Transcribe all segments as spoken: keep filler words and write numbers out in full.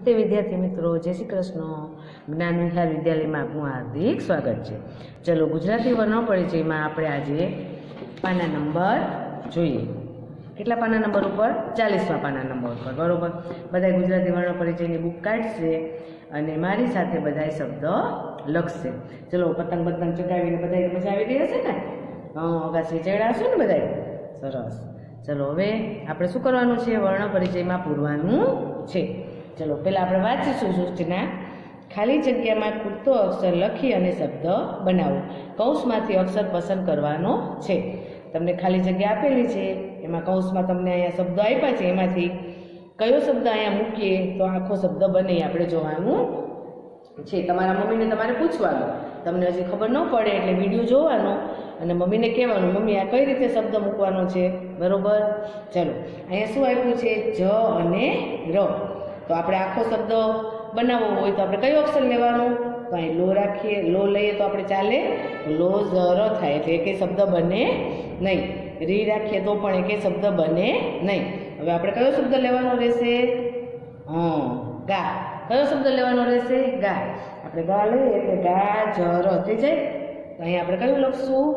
નમસ્તે વિદ્યાર્થી મિત્રો, જય શ્રી કૃષ્ણ। જ્ઞાન વિહાર વિદ્યાલયમાં આપનું હાર્દિક સ્વાગત છે। ચલો, ગુજરાતી વર્ણ પરિચયમાં આપણે આજે પાના નંબર જોઈએ। કેટલા પાના નંબર ઉપર? ચાલીસમાં પાના નંબર ઉપર, બરોબર। બધા ગુજરાતી વર્ણ પરિચયની બુક કાઢશે અને મારી સાથે બધા શબ્દ લખશે। ચલો, પતંગ પતંગ ચગાવીને બધા મજા આવી રહી હશે ને? હા, અગાસી ચડ્યા હશે ને બધા? સરસ। ચલો, હવે આપણે શું કરવાનું છે? વર્ણ પરિચયમાં પૂરવાનું છે। ચલો, પહેલાં આપણે વાંચીશું સૂચના। ખાલી જગ્યામાં પૂરતો અક્ષર લખી અને શબ્દ બનાવો। કૌંસમાંથી અક્ષર પસંદ કરવાનો છે। તમને ખાલી જગ્યા આપેલી છે, એમાં કૌંસમાં તમને અહીંયા શબ્દો આપ્યા છે, એમાંથી કયો શબ્દ અહીંયા મૂકીએ તો આખો શબ્દ બને આપણે જોવાનું છે। તમારા મમ્મીને તમારે પૂછવાનું, તમને હજી ખબર ન પડે એટલે વિડીયો જોવાનો અને મમ્મીને કહેવાનું, મમ્મી આ કઈ રીતે શબ્દ મૂકવાનો છે, બરોબર? ચલો, અહીંયા શું આપ્યું છે? જ અને ર। તો આપણે આખો શબ્દ બનાવવો હોય તો આપણે કયો અક્ષર લેવાનો? તો અહીં લો રાખીએ, લો લઈએ તો આપણે ચાલે? લો જ ર થાય એટલે એકે શબ્દ બને નહીં। રી રાખીએ તો પણ એકે શબ્દ બને નહીં। હવે આપણે કયો શબ્દ લેવાનો રહેશે? હા, ગા। કયો શબ્દ લેવાનો રહેશે? ગા। આપણે ગા લઈએ એટલે ગા જ ર થઈ જાય। તો અહીં આપણે કયું લખશું?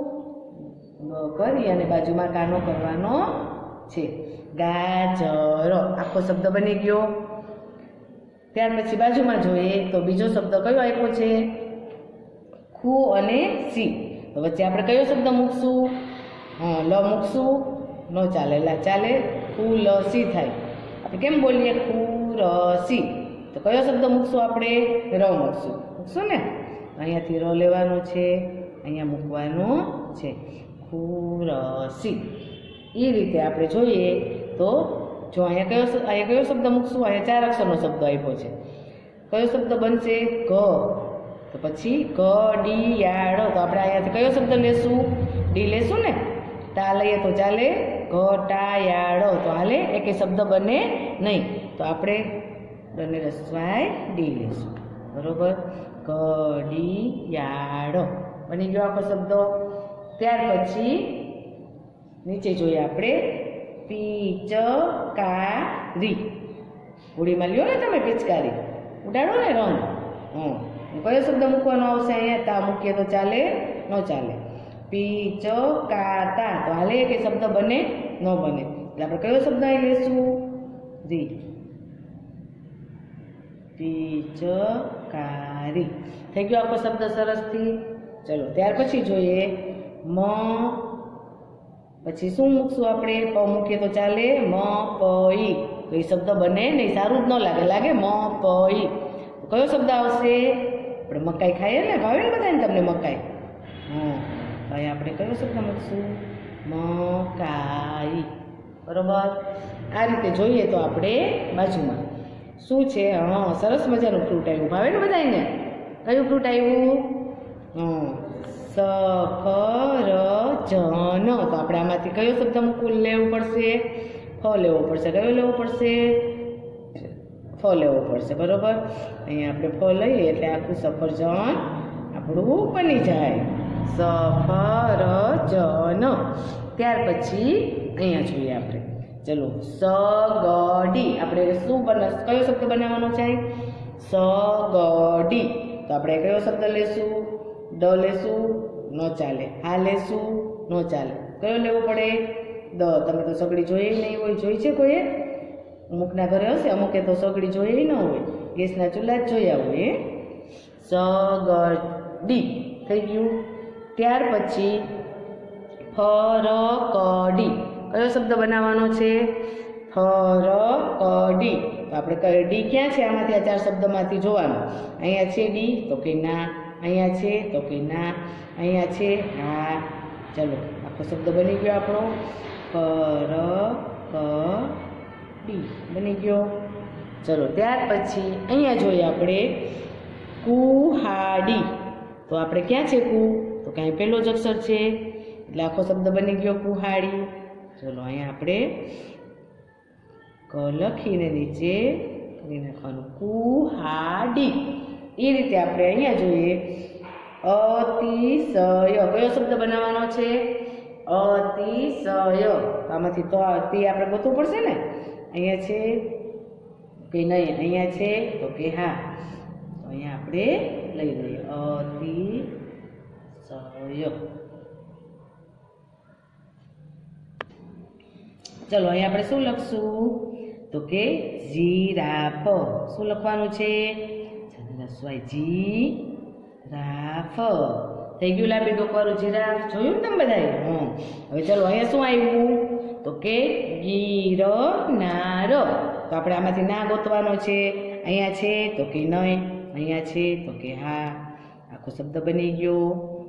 કરી અને બાજુમાં કાનો કરવાનો છે, ગાજર। આખો શબ્દ બની ગયો। ત્યાર પછી બાજુમાં જોઈએ તો બીજો શબ્દ કયો આપ્યો છે? ખુ અને સી। તો વચ્ચે આપણે કયો શબ્દ મૂકશું? હા, લ મૂકશું? ન ચાલે, લા ચાલે, ખુ લ સી થાય। આપણે કેમ બોલીએ? ખુરસી। તો કયો શબ્દ મૂકશું આપણે? ર મૂકશું, મૂકશું ને? અહીંયાથી ર લેવાનો છે, અહીંયા મૂકવાનો છે, ખુરસી। એ રીતે આપણે જોઈએ તો જો અહીંયા કયો અહીંયા કયો શબ્દ મૂકશું? અહીંયા ચાર અક્ષરનો શબ્દ આપ્યો છે, કયો શબ્દ બનશે? ગ। તો પછી ઘડિયાળ। તો આપણે અહીંયાથી કયો શબ્દ લેશું? ડી લેશું ને? ટા લઈએ તો ચાલે? ઘટાયાળ તો હાલે? એકે શબ્દ બને નહીં, તો આપણે ડને રસવાય ડી લેશું, બરોબર? ઘડિયાળ બની ગયો આખો શબ્દ। ત્યાર પછી નીચે જોઈએ આપણે પિચકારી। હોળીમાં લ્યો ને તમે પિચકારી, ઉડાડો ને રંગ। હં, કયો શબ્દ મૂકવાનો આવશે અહીંયા? તા મૂકીએ તો ચાલે? ન ચાલે। પિચકાતા તો હાલે કે શબ્દ બને? ન બને, એટલે આપણે કયો શબ્દ અહીં લેશું? રી, પિચકારી। થઈ ગયો આખો શબ્દ સરસથી। ચલો, ત્યાર પછી જોઈએ મ। પછી શું મૂકશું આપણે? પ મૂકીએ તો ચાલે? મ પઈ। તો એ શબ્દ બને નહીં, સારું જ ન લાગે, લાગે? મ પઈ। કયો શબ્દ આવશે? આપણે મકાઈ ખાઈએ ને, ભાવે ને બધાને તમને મકાઈ? હં, તો અહીં આપણે કયો શબ્દ મૂકશું? મકાઈ, બરોબર? આ રીતે જોઈએ તો આપણે બાજુમાં શું છે? હા, સરસ મજાનું ફ્રૂટ આવ્યું, ભાવે ને બધાને? કયું ફ્રૂટ આવ્યું? હં, સફરજન। તો આપણે આમાંથી કયો શબ્દ મૂકવું લેવું પડશે? ફ લેવો પડશે। કયો લેવો પડશે? ફ લેવો પડશે, બરોબર? અહીંયા આપણે ફ લઈએ એટલે આખું સફરજન આપણું બની જાય, સફરજન। ત્યાર પછી અહીંયા જોઈએ આપણે, ચલો, સગડી। આપણે શું બને? કયો શબ્દ બનાવવાનો છે? સગડી। તો આપણે કયો શબ્દ લેશું? ડ લેશું? ન ચાલે। હા લેશું? ન ચાલે। કયો લેવો પડે? દ। તમે તો સગડી જોઈ નહીં હોય, જોઈ છે કોઈએ? અમુકના ઘરે હશે, અમુકે તો સગડી જોઈ ન હોય, ગેસના ચૂલા જ જોયા હોય। સગડી થઈ ગયું। ત્યાર પછી ફરકડી। કયો શબ્દ બનાવવાનો છે? ફરકડી। તો આપણે કયો ડી ક્યાં છે? આમાંથી આ ચાર શબ્દમાંથી જોવાનું। અહીંયા છે ડી, તો કે ના। અહીંયા છે, તો કે ના। અહીંયા છે, હા। ચલો, આખો શબ્દ બની ગયો આપણો, ફરકડી બની ગયો। ચલો, ત્યાર પછી અહીંયા જોઈએ આપણે કુહાડી। તો આપણે ક્યાં છે કુ? તો કાંઈ પહેલો જ અક્ષર છે એટલે આખો શબ્દ બની ગયો, કુહાડી। ચલો, અહીંયા આપણે ક લખીને નીચે કરી નાખવાનું, કુહાડી। એ રીતે આપણે અહીંયા જોઈએ અતિશય। કયો શબ્દ બનાવવાનો છે? અતિશય। આમાંથી તો તે આપણે ગોતવું પડશે ને। અહીંયા છે કે નહીં અહીંયા છે તો કે હા, તો અહીંયા આપણે લઈ લઈએ અતિશય. ચલો અહીંયા આપણે શું લખશું તો કે જીરાફ. શું લખવાનું છે? જીરાફ. થઈ ગયું લાંબી ડોકવાળું જીરાફ. જોયું ને તમે બધાએ? હમ હવે ચલો અહીંયા શું આવ્યું તો કે ગિરનાર. તો આપણે આમાંથી ના ગોતવાનો છે. અહીંયા છે તો કે નહીં, અહીંયા છે તો કે હા. આખો શબ્દ બની ગયો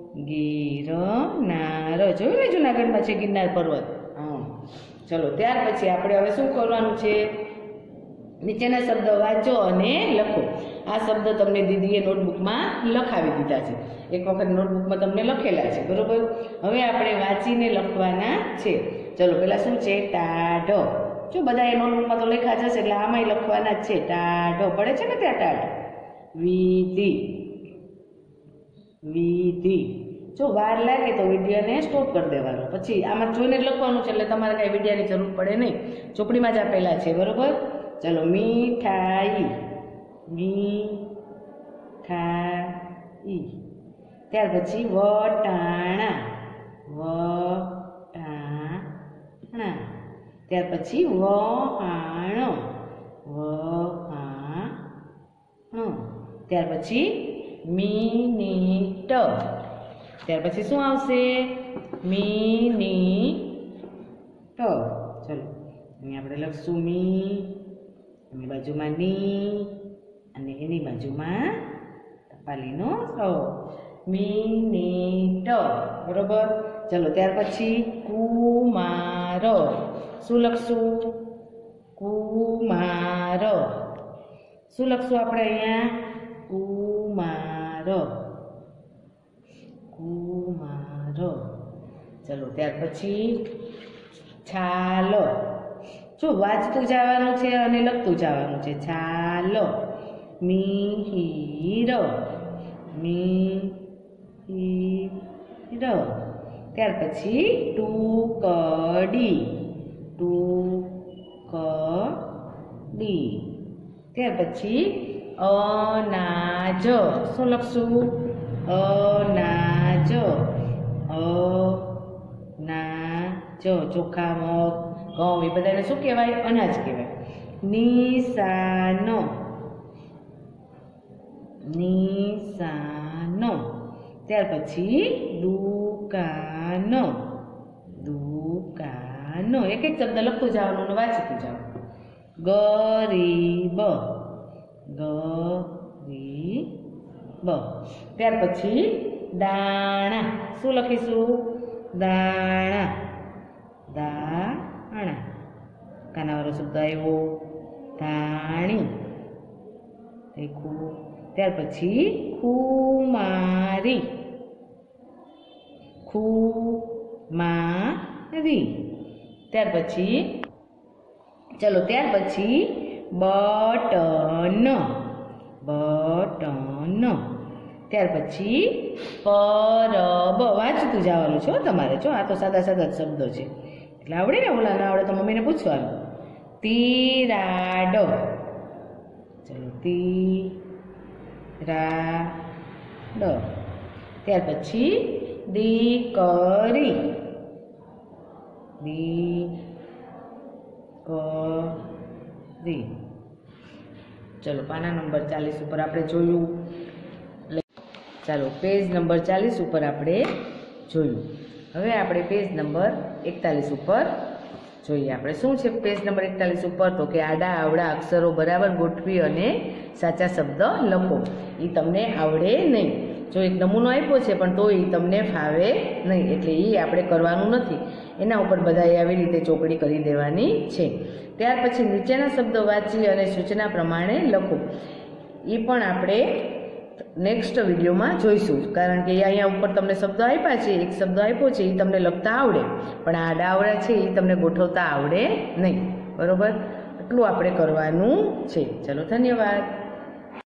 ગિરનાર. જોયું ને જુનાગઢમાં છે ગિરનાર પર્વત. હા ચલો ત્યાર પછી આપણે હવે શું કરવાનું છે? નીચેના શબ્દ વાંચો અને લખો. આ શબ્દ તમને દીદીએ નોટબુકમાં લખાવી દીધા છે. એક વખત નોટબુકમાં તમને લખેલા છે, બરોબર? હવે આપણે વાંચીને લખવાના છે. ચલો પેલા શું છે? ટાઢ. જો બધા એ નોટબુકમાં તો લખ્યા જશે એટલે આમાંય લખવાના જ છે. ટાઢ પડે છે ને ત્યાં ટાઢ. વિધિ. વિધિ. જો વાર લાગે તો વિડીયોને સ્ટોપ કરી દેવાનો. પછી આમાં જોઈને જ લખવાનું છે એટલે તમારે કાંઈ વિડીયાની જરૂર પડે નહીં. ચોપડીમાં જ આપેલા છે, બરોબર? ચલો મીઠાઈ. મીઠાઈ. ત્યાર પછી વટાણા. વટાણા. ત્યાર પછી વહાણો. વહાણો. ત્યાર પછી મિનિટ. ત્યાર પછી શું આવશે? મિનિટ. ચલો અહીંયા આપણે લખશું મી, એની બાજુમાં ની અને એની બાજુમાં ટપાલીનો સ. મિનિટ. બરોબર? ચલો ત્યાર પછી કુમાર. શું લખશું? કુમાર. શું લખશું આપણે અહીંયા? કુમાર. કુમાર. ચલો ત્યાર પછી છાલ. જો વાંચતું જવાનું છે અને લખતું જવાનું છે. છાલ. મિહિર. મિહિર. ત્યાર પછી ટુકડી. ટુકડી. ત્યાર પછી અનાજ. શું લખશું? અનાજ. અનાજ. ચોખા, મગ, ઘઉં એ બધાને શું કહેવાય? અનાજ કહેવાય. નિશાનો. નિશાનો. ત્યાર પછી દુકાન. દુકાન. એક એક શબ્દ લખતું જવાનું અને વાંચતું જવાનું. ગરીબ. ગરીબ. ત્યાર પછી દાણા. શું લખીશું? દાણા. દાણા. કાનાવાળો શબ્દ આવ્યો ધાણી. ત્યાર પછી ખુમારી. ખુમારી. ત્યાર પછી ચલો ત્યાર પછી બટન. બટન. ત્યાર પછી પરબ. વાંચતું જવાનું છે તમારે. જો આ તો સાદા સાદા શબ્દો છે એટલે આવડે ને. ઓલા ના આવડે તો મમ્મીને પૂછવાનું. તિરાડ. ચલો તિરાડ. ત્યાર પછી દીકરી. દીકરી. ચલો પાના નંબર ચાલીસ ઉપર આપણે જોયું. ચાલો પેજ નંબર ચાલીસ ઉપર આપણે જોયું. હવે આપણે પેજ નંબર એકતાલીસ ઉપર જોઈએ. આપણે શું છે પેજ નંબર એકતાલીસ ઉપર? તો કે આડા આવડા અક્ષરો બરાબર ગોઠવી અને સાચા શબ્દ લખો. એ તમને આવડે નહીં. જો એક નમૂનો આપ્યો છે પણ તો એ તમને ફાવે નહીં, એટલે એ આપણે કરવાનું નથી. એના ઉપર બધાએ આવી રીતે ચોકડી કરી દેવાની છે. ત્યાર પછી નીચેના શબ્દો વાંચી અને સૂચના પ્રમાણે લખો. એ પણ આપણે નેક્સ્ટ વિડીયોમાં જોઈશું, કારણ કે અહીંયા ઉપર તમને શબ્દો આપ્યા છે. એક શબ્દ આપ્યો છે એ તમને લખતા આવડે, પણ આ આડા છે એ તમને ગોઠવતા આવડે નહીં. બરોબર? એટલું આપણે કરવાનું છે. ચલો ધન્યવાદ.